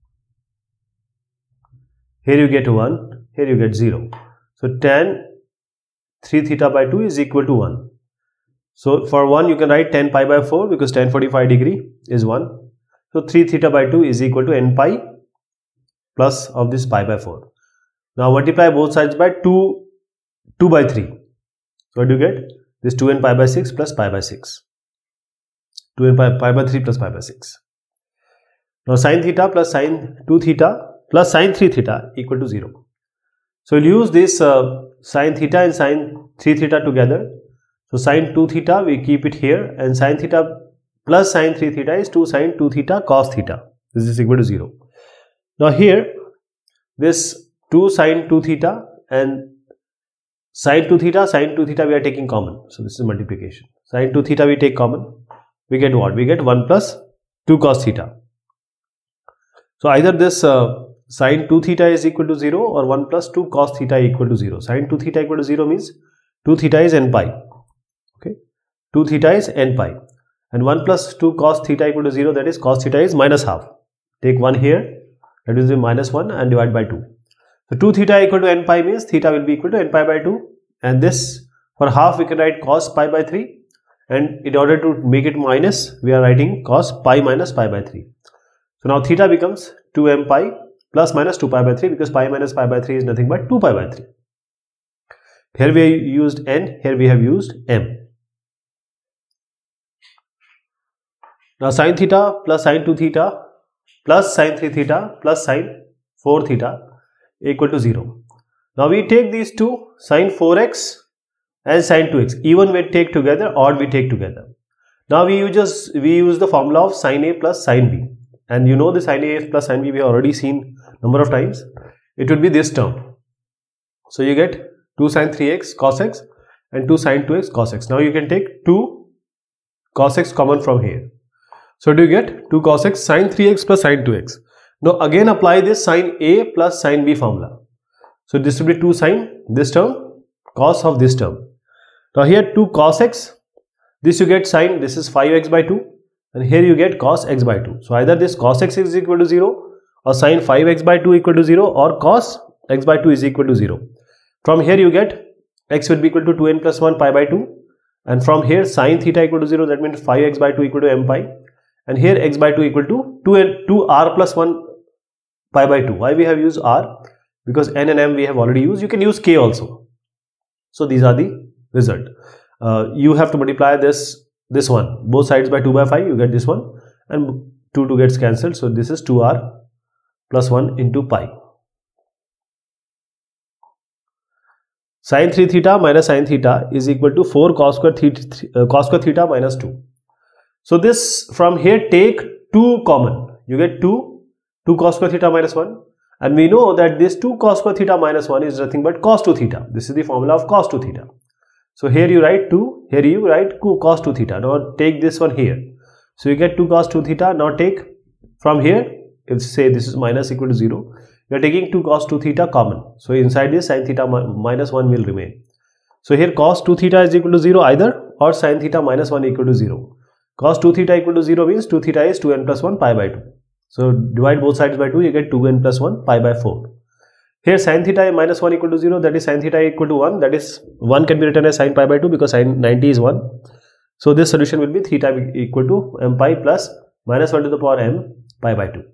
A: here you get 1, here you get 0. So tan 3 theta by 2 is equal to 1. So for 1 you can write 10 pi by 4 because tan 45 degree is 1. So 3 theta by 2 is equal to n pi plus of this pi by 4. Now multiply both sides by 2 by 3. So what do you get? This 2n pi by 6 plus pi by 6. 2n pi by 3 plus pi by 6. Now sine theta plus sine 2 theta plus sine 3 theta equal to 0. So we'll use this sine theta and sine 3 theta together. So sine 2 theta we keep it here, and sine theta plus sine 3 theta is 2 sine 2 theta cos theta. This is equal to 0. Now here this 2 sine 2 theta and sine 2 theta we are taking common. So this is multiplication. Sine 2 theta we take common. We get what? We get 1 plus 2 cos theta. So either this sine 2 theta is equal to 0 or 1 plus 2 cos theta equal to 0. Sine 2 theta equal to 0 means 2 theta is n pi. Okay, 2 theta is n pi, and 1 plus 2 cos theta equal to 0, that is cos theta is minus half. Take 1 here, that is the minus 1, and divide by 2. So 2 theta equal to n pi means theta will be equal to n pi by 2, and this for half we can write cos pi by 3, and in order to make it minus we are writing cos pi minus pi by 3. So now theta becomes 2m pi plus minus 2 pi by 3 because pi minus pi by 3 is nothing but 2 pi by 3. Here we have used n, here we have used m. Now sin theta plus sin 2 theta plus sin 3 theta plus sin 4 theta equal to 0. Now we take these two, sin 4x and sin 2x, even we take together, odd we take together. Now we use the formula of sin a plus sin b, and you know the sin a plus sin b we have already seen number of times. It would be this term. So you get 2 sin 3x cos x and 2 sin 2x cos x. Now you can take 2 cos x common from here. So do you get 2 cos x sin 3x plus sin 2x. Now again apply this sin a plus sin b formula. So this will be 2 sin this term, cos of this term. Now here 2 cos x, this you get sin, this is 5x by 2, and here you get cos x by 2. So either this cos x is equal to 0 or sin 5x by 2 equal to 0 or cos x by 2 is equal to 0. From here you get x will be equal to 2n plus 1 pi by 2, and from here sin theta equal to 0, that means 5x by 2 equal to m pi, and here x by 2 equal to 2r plus 1 pi by 2. Why we have used r? Because n and m we have already used. You can use k also. So these are the result. You have to multiply this one, both sides by 2 by 5, you get this one, and 2 gets cancelled. So this is 2r plus 1 into pi. Sin 3 theta minus sin theta is equal to 4 cos square theta minus 2. So this, from here take 2 common, you get 2 cos square theta minus 1, and we know that this 2 cos square theta minus 1 is nothing but cos 2 theta. This is the formula of cos 2 theta. So here you write 2, here you write cos 2 theta. Now take this one here. So you get 2 cos 2 theta. Now take from here, if say this is minus equal to 0, you are taking 2 cos 2 theta common. So inside this sin theta minus 1 will remain. So here cos 2 theta is equal to 0 either, or sin theta minus 1 equal to 0. Cos 2 theta equal to 0 means 2 theta is 2n plus 1 pi by 2. So divide both sides by 2, you get 2n plus 1 pi by 4. Here sin theta minus 1 equal to 0, that is sin theta equal to 1, that is 1 can be written as sin pi by 2 because sin 90 is 1. So this solution will be theta equal to m pi plus minus 1 to the power m pi by 2.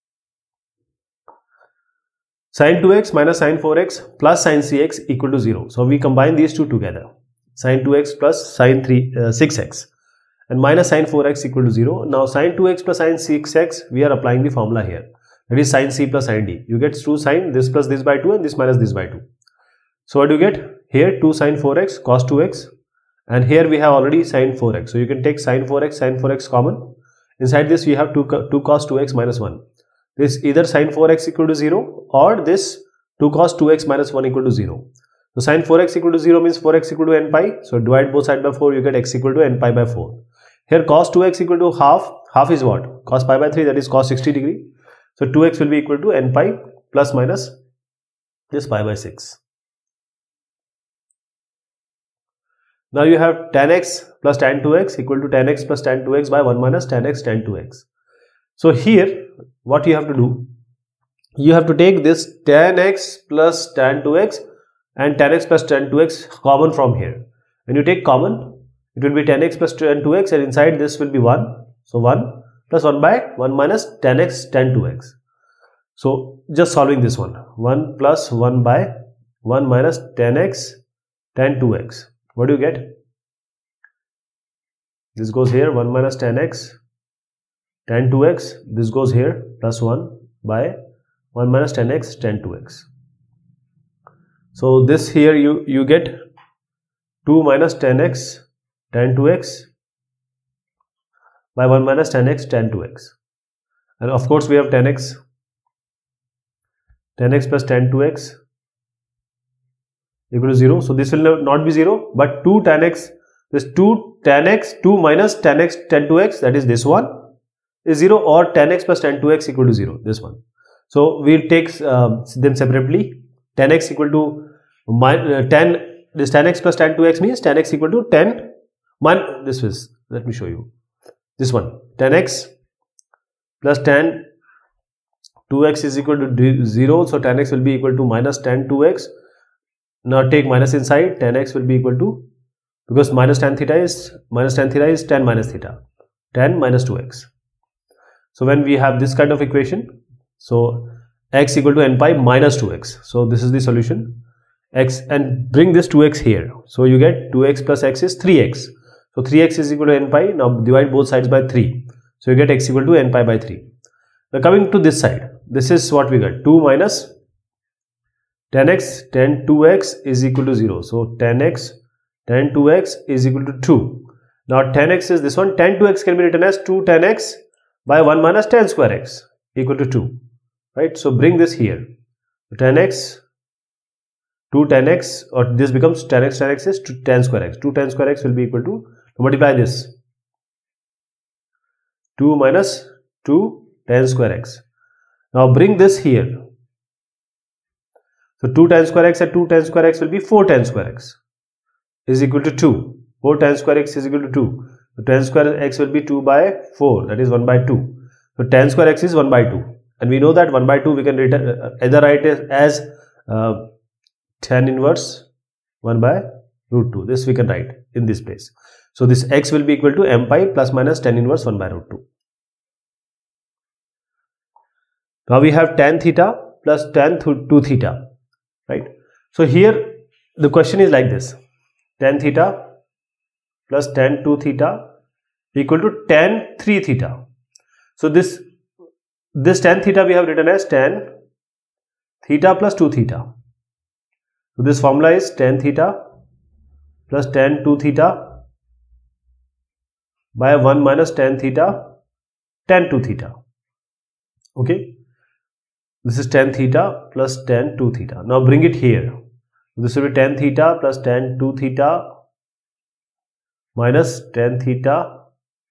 A: Sin 2x minus sin 4x plus sin cx equal to 0. So we combine these two together. Sin 2x plus sin 6x. and minus sin 4x equal to 0. Now sin 2x plus sin 6x, we are applying the formula here. That is sin c plus sin d. You get 2 sin this plus this by 2 and this minus this by 2. So what do you get? Here 2 sin 4x cos 2x, and here we have already sin 4x. So you can take sin 4x common. Inside this we have 2 cos 2x minus 1. This either sin 4x equal to 0 or this 2 cos 2x minus 1 equal to 0. So sin 4x equal to 0 means 4x equal to n pi. So divide both sides by 4, you get x equal to n pi by 4. Here cos 2x equal to half. Half is what? Cos pi by 3, that is cos 60 degree. So 2x will be equal to n pi plus minus this pi by 6. Now you have tan x plus tan 2x equal to tan x plus tan 2x by 1 minus tan x tan 2x. So here what you have to do, you have to take this tan x plus tan 2x and tan x plus tan 2x common from here. When you take common, it will be tan x plus tan 2x, and inside this will be 1. So 1 plus 1 by 1 minus tan x tan 2x. So just solving this one, 1 plus 1 by 1 minus tan x tan 2x. What do you get? This goes here, 1 minus tan x tan 2x. This goes here, plus 1 by 1 minus tan x tan 2x. So this here you get 2 minus tan x tan 2x by 1 minus tan x tan 2x. And of course we have tan x plus tan 2x equal to 0. So this will not be 0, but 2 tan x, this 2 tan x, 2 minus tan x tan 2x, that is this one, is 0, or tan x plus tan 2x equal to 0, this one. So we will take them separately. Tan x equal to this tan x plus tan 2x means tan x equal to 10 this is, let me show you this one, tan x plus tan 2x is equal to 0, so tan x will be equal to minus tan 2x. Now take minus inside, tan x will be equal to, because minus tan theta is tan minus theta, tan minus 2x. So when we have this kind of equation, so x equal to n pi minus 2x. So this is the solution, x, and bring this 2x here. So you get 2x plus x is 3x. So 3x is equal to n pi. Now divide both sides by 3. So you get x equal to n pi by 3. Now coming to this side, this is what we got, 2 minus tan x tan 2x is equal to 0. So tan x tan 2x is equal to 2. Now tan x is this one, tan 2x can be written as 2 tan x by 1 minus tan square x equal to 2. Right? So bring this here. Tan x, 2 tan x, or this becomes tan x is 2 tan square x. 2 tan square x will be equal to, multiply this, 2 minus 2 tan square x. Now bring this here. So 2 tan square x and 2 tan square x will be 4 tan square x is equal to 2. 4 tan square x is equal to 2. So tan square x will be 2 by 4, that is 1 by 2. So tan square x is 1 by 2. And we know that 1 by 2 we can either write it as tan inverse 1 by root 2. This we can write in this place. So this x will be equal to m pi plus minus tan inverse 1 by root 2. Now we have tan theta plus tan 2 theta. Right. So here the question is like this, tan theta plus tan 2 theta equal to tan 3 theta. So this tan theta we have written as tan theta plus 2 theta. So this formula is tan theta plus tan 2 theta by 1 minus tan theta tan 2 theta. Okay. This is tan theta plus tan 2 theta. Now bring it here. This will be tan theta plus tan 2 theta minus tan theta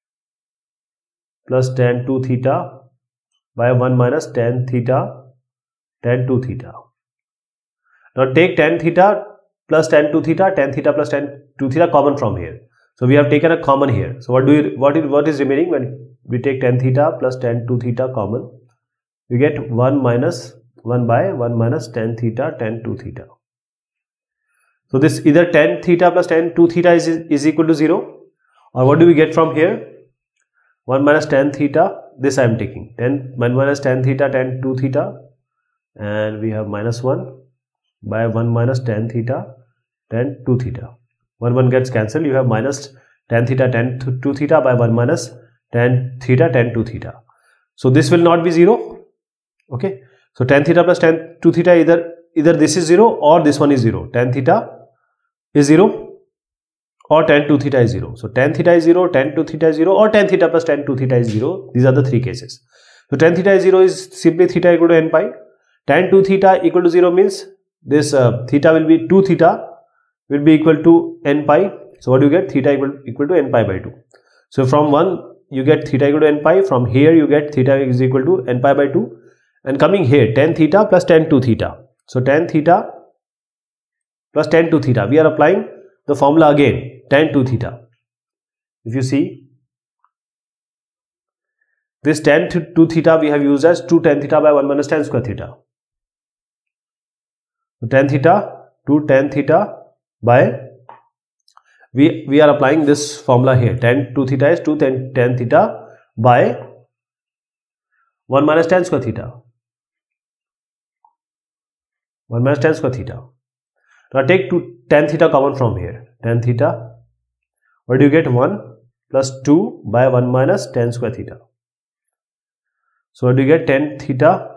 A: plus tan 2 theta by 1 minus tan theta tan 2 theta. Now take tan theta plus tan 2 theta, tan theta plus tan 2 theta common from here. So we have taken a common here. So what is remaining when we take tan theta plus tan 2 theta common? We get 1 minus 1 by 1 minus tan theta tan 2 theta. So this either tan theta plus tan 2 theta is equal to 0, or what do we get from here? 1 minus tan theta, this I am taking, 1 minus tan theta tan 2 theta, and we have minus 1 by 1 minus tan theta tan 2 theta. 1 gets cancelled, you have minus tan theta tan 2 theta by 1 minus tan theta tan 2 theta. So this will not be 0. Okay. So tan theta plus tan 2 theta, either this is 0 or this one is 0. Tan theta is 0 or tan 2 theta is 0. So tan theta is 0, tan 2 theta is 0, or tan theta plus tan 2 theta is 0. These are the three cases. So tan theta is 0 is simply theta equal to n pi. Tan 2 theta equal to 0 means this theta will be 2 theta will be equal to n pi. So what do you get? Theta equal to n pi by 2. So from 1 you get theta equal to n pi. From here you get theta is equal to n pi by 2. And coming here, tan theta plus tan 2 theta. So tan theta plus tan 2 theta. We are applying the formula again, tan 2 theta. If you see, this tan 2 theta we have used as 2 tan theta by 1 minus tan square theta. So tan theta 2 tan theta by, we are applying this formula here. Tan 2 theta is 2 tan theta by 1 minus tan square theta. 1 minus tan square theta. Now take tan theta common from here. Tan theta, what do you get? 1 plus 2 by 1 minus tan square theta. So what do you get? Tan theta,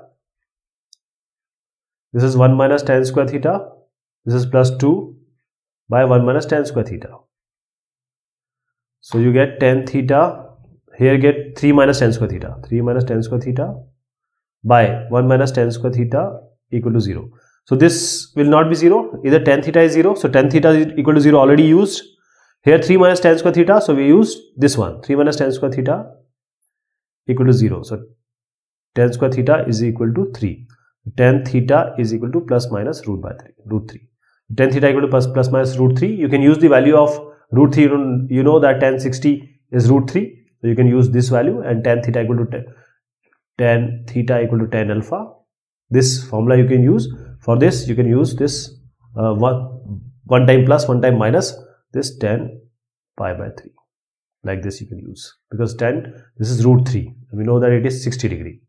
A: this is 1 minus tan square theta. This is plus 2 by 1 minus tan square theta. So you get tan theta, here get 3 minus tan square theta. 3 minus tan square theta by 1 minus tan square theta equal to 0. So this will not be 0, either tan theta is 0, so tan theta is equal to 0 already used. Here 3 minus tan square theta, so we used this one, 3 minus tan square theta equal to 0. So tan square theta is equal to 3. Tan theta is equal to plus minus root 3. Tan theta equal to plus minus root 3. You can use the value of root 3. You know that tan 60 is root 3. So you can use this value, and tan theta equal to tan theta equal to tan alpha. This formula you can use. For this you can use this one time plus, one time minus, this tan pi by 3. Like this you can use, because this is root 3. We know that it is 60 degree.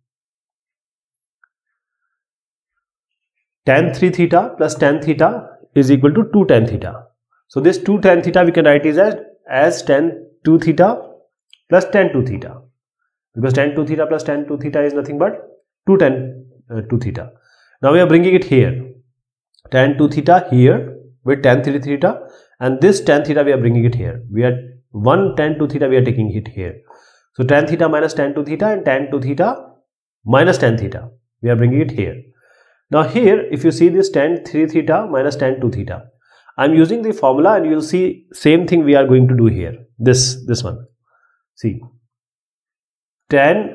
A: Tan 3 theta plus tan theta is equal to 2 tan theta. So this 2 tan theta we can write it as tan 2 theta plus tan 2 theta, because tan 2 theta plus tan 2 theta is nothing but 2 tan 2 theta. Now we are bringing it here, tan 2 theta here with tan 3 theta, and this tan theta we are bringing it here. We are 1 tan 2 theta we are taking it here. So tan theta minus tan 2 theta and tan 2 theta minus tan theta, we are bringing it here. Now here if you see this tan 3 theta minus tan 2 theta, I am using the formula, and you will see same thing we are going to do here. This one. See, tan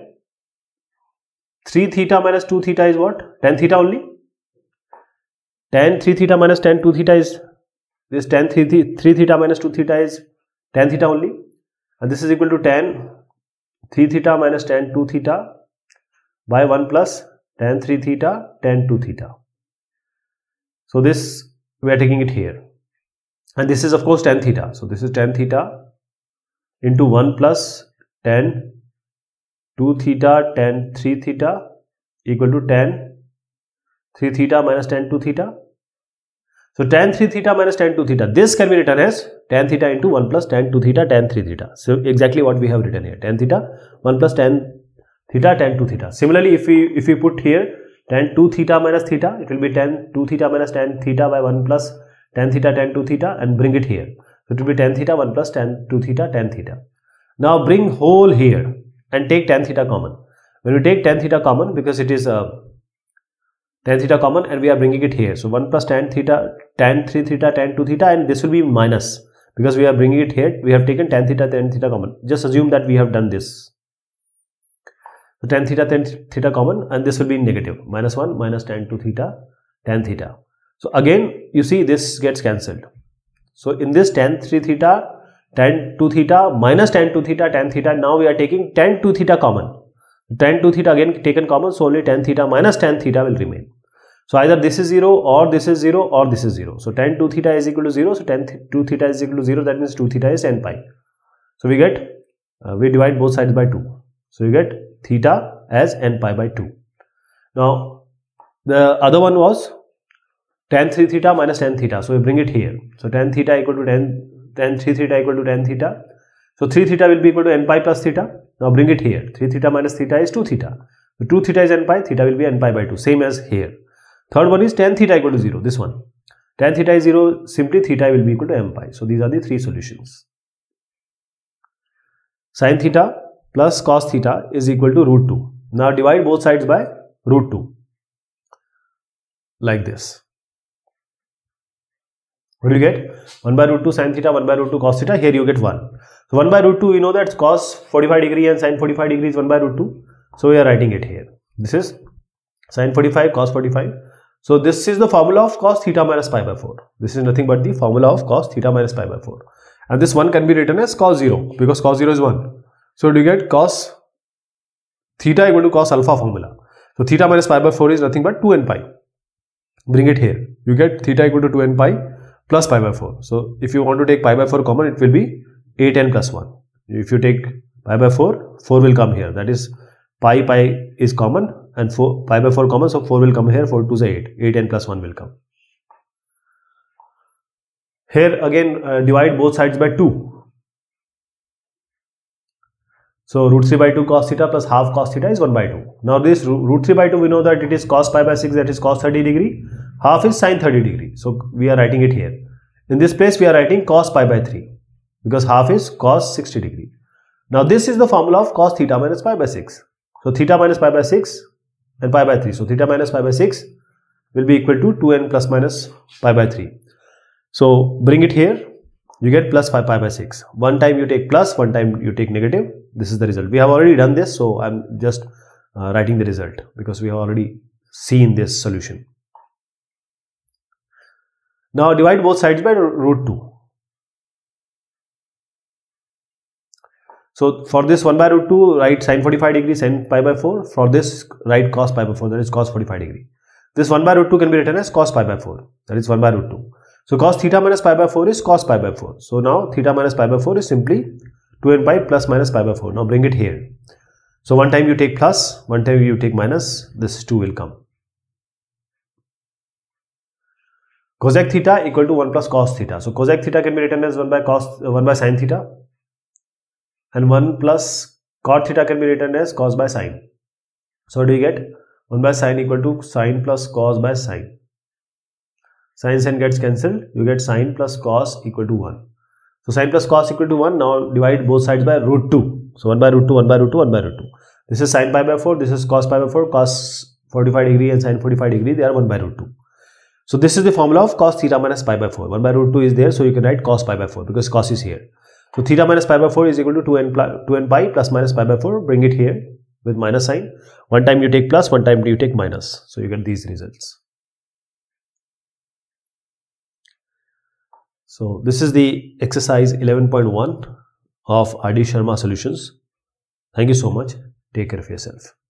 A: 3 theta minus 2 theta is what? Tan theta only. Tan 3 theta minus tan 2 theta is this. Tan 3 theta minus 2 theta is tan theta only, and this is equal to tan 3 theta minus tan 2 theta by 1 plus tan 3 theta tan 2 theta. So this we are taking it here, and this is of course tan theta. So this is tan theta into 1 plus tan 2 theta tan 3 theta equal to tan 3 theta minus tan 2 theta. So tan 3 theta minus tan 2 theta, this can be written as tan theta into 1 plus tan 2 theta tan 3 theta. So exactly what we have written here, tan theta 1 plus tan theta tan 2 theta. Similarly, if we put here tan 2 theta minus theta, it will be tan 2 theta minus tan theta by 1 plus tan theta tan 2 theta, and bring it here. So it will be tan theta 1 plus tan 2 theta tan theta. Now bring whole here and take tan theta common. When we take tan theta common, because it is tan theta common, and we are bringing it here. So 1 plus tan theta tan 3 theta tan 2 theta, and this will be minus, because we are bringing it here. We have taken tan theta common. Just assume that we have done this. So tan theta common, and this will be negative, minus 1 minus tan 2 theta tan theta. So again you see this gets cancelled. So in this tan 3 theta tan 2 theta minus tan 2 theta tan theta, now we are taking tan 2 theta common. Tan 2 theta again taken common, so only tan theta minus tan theta will remain. So either this is 0 or this is 0 or this is 0. So tan 2 theta is equal to 0, so tan 2 theta is equal to 0, that means 2 theta is n pi. So we get, we divide both sides by 2. So you get theta as n pi by 2. Now the other one was tan 3 theta minus tan theta, so we bring it here. So tan theta equal to tan 3 theta equal to tan theta, So 3 theta will be equal to n pi plus theta. Now bring it here. 3 theta minus theta is 2 theta. So 2 theta is n pi, theta will be n pi by 2, same as here. Third one is tan theta equal to 0, this one. Tan theta is 0, simply theta will be equal to m pi. So these are the three solutions. Sin theta plus cos theta is equal to root 2. Now divide both sides by root 2. Like this. What do you get? 1 by root 2 sin theta, 1 by root 2 cos theta. Here you get 1. So 1 by root 2, we know that cos 45 degree and sin 45 degree is 1 by root 2. So we are writing it here. This is sin 45, cos 45. So this is the formula of cos theta minus pi by 4. This is nothing but the formula of cos theta minus pi by 4. And this one can be written as cos 0 because cos 0 is 1. So do you get cos theta equal to cos alpha formula. So theta minus pi by 4 is nothing but 2n pi. Bring it here. You get theta equal to 2n pi plus pi by 4. So if you want to take pi by 4 common, it will be 8n plus 1. If you take pi by 4, 4 will come here. That is pi is common and pi by 4 common. So 4 will come here. 4 2 is 8. 8n plus 1 will come. Here again divide both sides by 2. So root 3 by 2 cos theta plus half cos theta is 1 by 2. Now this root 3 by 2 we know that it is cos pi by 6, that is cos 30 degree. Half is sin 30 degree. So we are writing it here. In this place we are writing cos pi by 3 because half is cos 60 degree. Now this is the formula of cos theta minus pi by 6. So theta minus pi by 6 and pi by 3. So theta minus pi by 6 will be equal to 2n plus minus pi by 3. So bring it here. You get plus pi by 6. One time you take plus, one time you take negative. This is the result. We have already done this, so I am just writing the result because we have already seen this solution. Now divide both sides by root 2. So for this 1 by root 2, write sin 45 degree, sin pi by 4. For this, write cos pi by 4, that is cos 45 degree. This 1 by root 2 can be written as cos pi by 4, that is 1 by root 2. So cos theta minus pi by 4 is cos pi by 4. So now theta minus pi by 4 is simply 2n pi plus minus pi by 4. Now bring it here. So one time you take plus, one time you take minus, this 2 will come. Cosec theta equal to 1 plus cos theta. So cosec theta can be written as 1 by sin theta, and 1 plus cot theta can be written as cos by sin. So what do you get? 1 by sin equal to sin plus cos by sin. Sin gets cancelled. You get sin plus cos equal to 1. So sin plus cos equal to 1. Now divide both sides by root 2. So 1 by root 2, 1 by root 2, 1 by root 2. This is sin pi by 4. This is cos pi by 4. Cos 45 degree and sin 45 degree, they are 1 by root 2. So this is the formula of cos theta minus pi by 4. 1 by root 2 is there. So you can write cos pi by 4 because cos is here. So theta minus pi by 4 is equal to 2n pi plus minus pi by 4. Bring it here with minus sign. One time you take plus, one time you take minus. So you get these results. So this is the exercise 11.1 of R.D. Sharma solutions. Thank you so much. Take care of yourself.